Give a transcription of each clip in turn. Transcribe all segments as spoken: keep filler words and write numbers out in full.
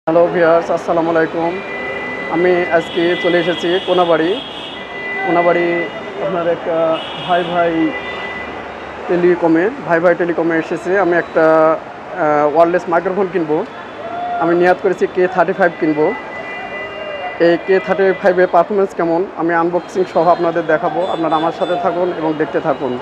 Hello viewers, আসসালামু আলাইকুম। আমি আজকে চলে এসেছি কোনাবাড়ি। কোনাবাড়ি আপনার একটা ভাই ভাই টেলিকমে ভাই ভাই টেলিকমে এসেছি। আমি একটা ওয়্যারলেস মাইক্রোফোন কিনবো। আমি নিয়াত করেছি কে থার্টি ফাইভ কিনবো। এই কে থার্টি ফাইভের পারফরমেন্স কেমন আমি আনবক্সিং সহ আপনাদের দেখাবো। আপনারা আমার সাথে থাকুন এবং দেখতে থাকুন।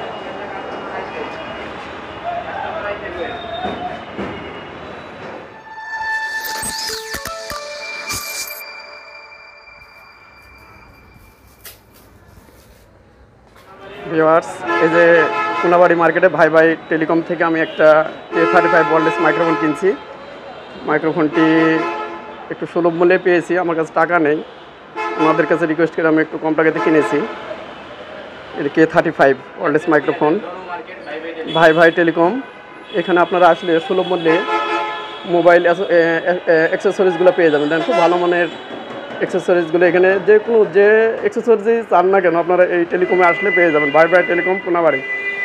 ভিউয়ার্স, এই যে কোনাবাড়ি মার্কেটে ভাই ভাই টেলিকম থেকে আমি একটা K thirty five wireless microphone কিনছি। মাইক্রোফোনটি একটু সুলভ মূল্যে পেয়েছি, আমার কাছে টাকা নেই। ওনাদের কাছে রিকোয়েস্ট করে আমি একটু কম টাকাতে কিনেছি। এটা K thirty five wireless microphone, Bhai Bhai telecom. এখানে আপনারা আসলে সুলভ মূল্যে মোবাইল অ্যাক্সেসরিজগুলো পেয়ে যাবেন। দেখেন, খুব ভালো মানের অ্যাক্সেসরিজগুলো এখানে যে কোনো যে অ্যাক্সেসরিজ চান না কেন আপনারা এই টেলিকমে আসলে পেয়ে যাবেন। ভাই ভাই টেলিকম, কোনাবাড়ি।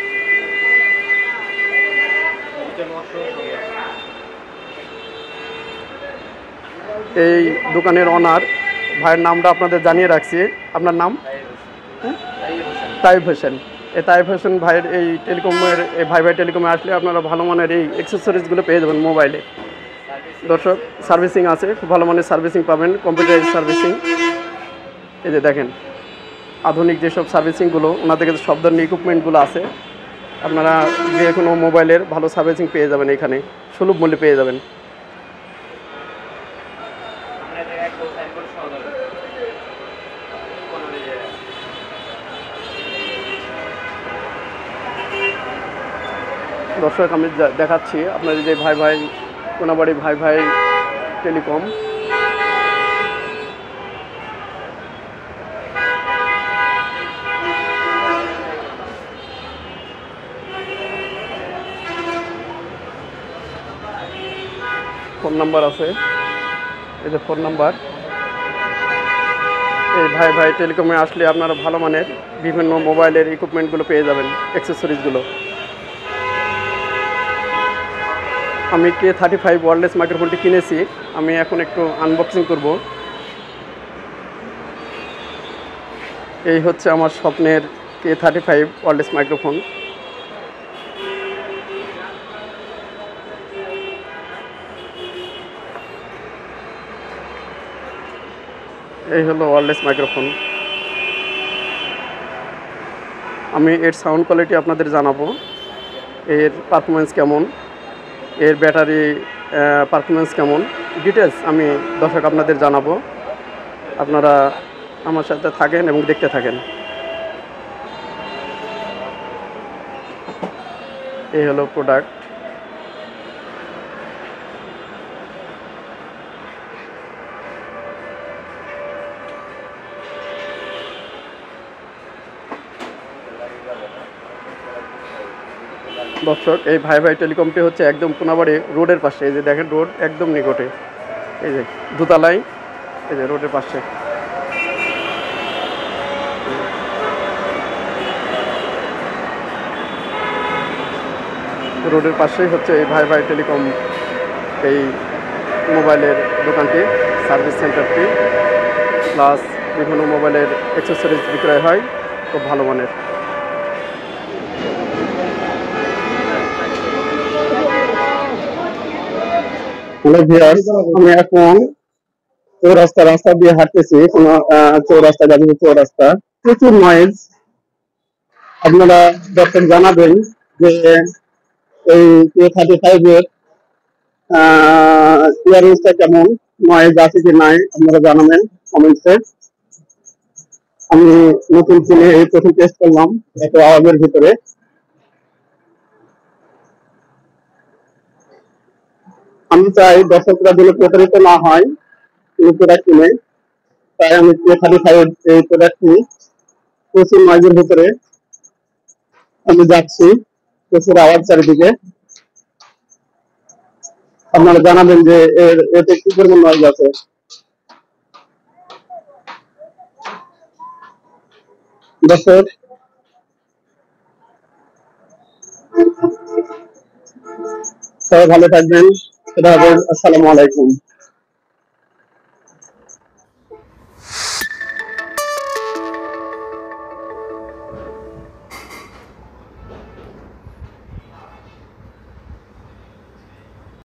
এই দোকানের অনার ভাইয়ের নামটা আপনাদের জানিয়ে রাখছি। আপনার নাম? তাইব হোসেন। এই তাইব হোসেন ভাইয়ের এই টেলিকমের এই ভাই ভাই টেলিকমে আসলে আপনারা ভালো মানের এই অ্যাক্সেসরিজগুলো পেয়ে যাবেন মোবাইলে। দর্শক, সার্ভিসিং আছে, খুব ভালো মানের সার্ভিসিং পাবেন, কম্পিউটারাইজ সার্ভিসিং। এই যে দেখেন, আধুনিক যেসব সার্ভিসিংগুলো ওনাদের কাছে সব ধরনের ইকুইপমেন্টগুলো আছে। আপনারা যে কোনো মোবাইলের ভালো সার্ভিসিং পেয়ে যাবেন, এখানে সুলভ মূল্যে পেয়ে যাবেন। দর্শক, আমি দেখাচ্ছি আপনার যে ভাই ভাই কোনাবাড়ি ভাই ভাই টেলিকম। ফোন নাম্বার আছে, এই যে ফোন নাম্বার। এই ভাই ভাই টেলিকমে আসলে আপনারা ভালো মানের বিভিন্ন মোবাইলের ইকুইপমেন্টগুলো পেয়ে যাবেন, অ্যাক্সেসরিজগুলো। আমি কে থার্টি ফাইভ ওয়্যারলেস মাইক্রোফোনটি কিনেছি, আমি এখন একটু আনবক্সিং করব। এই হচ্ছে আমার স্বপ্নের K thirty five wireless microphone. এই হলো ওয়্যারলেস মাইক্রোফোন। আমি এর সাউন্ড কোয়ালিটি আপনাদের জানাবো, এর পারফরমেন্স কেমন, এর ব্যাটারি পারফরমেন্স কেমন, ডিটেলস আমি দর্শক আপনাদের জানাবো। আপনারা আমার সাথে থাকেন এবং দেখতে থাকেন। এই হলো প্রোডাক্ট। দর্শক, এই ভাই ভাই টেলিকমটি হচ্ছে একদম কোনাবাড়ি রোডের পাশে। এই যে দেখেন, রোড একদম নিকটে, এই যে দোতলায়, এই যে রোডের পাশে। রোডের পাশেই হচ্ছে এই ভাই ভাই টেলিকম, এই মোবাইলের দোকানটি, সার্ভিস সেন্টারটি, প্লাস বিভিন্ন মোবাইলের অ্যাক্সেসরিজ বিক্রয় হয় খুব ভালো মানের। আমি এখন চৌরাস্তা রাস্তা দিয়ে হাঁটতেছি, কোন চৌরাস্তা যাবো, চৌরাস্তা প্রচুর নয়েজ। আপনারা দর্শক জানাবেন যে এই কে থার্টি ফাইভ এর ইয়ারিংসটা কেমন, নয়েজ আছে কি নাই আপনারা জানাবেন কমেন্টসে। আমি নতুন কিনে এই প্রথম টেস্ট করলাম এত আওয়াজের ভিতরে। আমি চাই দর্শকরা যেন প্রতারিত না হয় এই প্রোডাক্ট কিনে, তাই আমি কে থার্টি ফাইভ এই প্রোডাক্টটি প্রচুর নয়েজের ভিতরে আমি যাচ্ছি, প্রচুর আওয়াজ চারিদিকে। আপনারা জানাবেন যে এর এতে কি পরিমাণ নয়েজ আছে। দর্শক, সবাই ভালো থাকবেন। আসসালামু আলাইকুম।